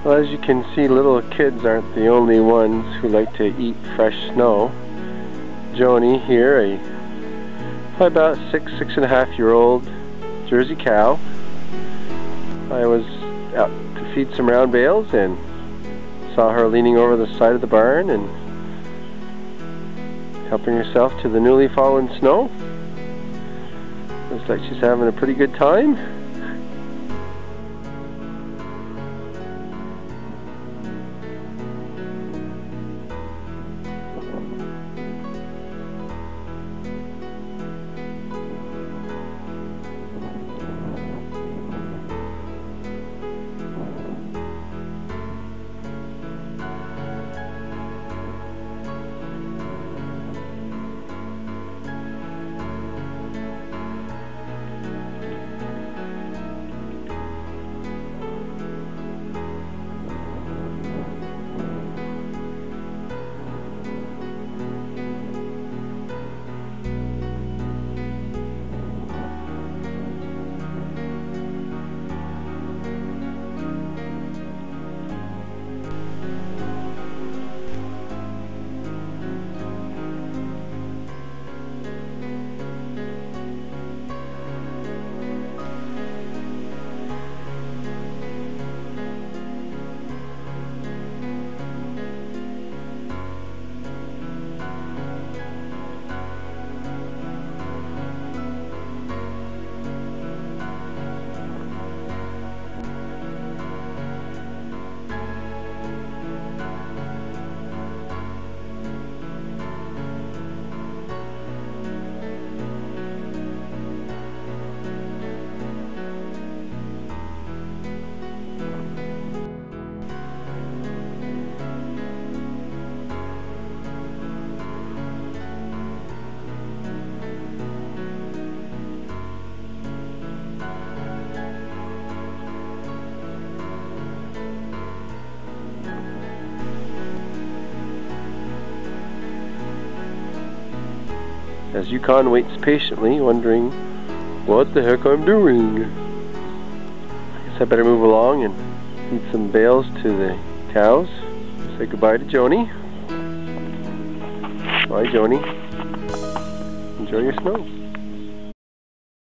Well, as you can see, little kids aren't the only ones who like to eat fresh snow. Joanie here, probably about 6.5-year-old Jersey cow. I was out to feed some round bales and saw her leaning over the side of the barn and helping herself to the newly fallen snow. Looks like she's having a pretty good time. As Yukon waits patiently, wondering what the heck I'm doing. I guess I better move along and feed some bales to the cows. Say goodbye to Joanie. Bye, Joanie. Enjoy your snow.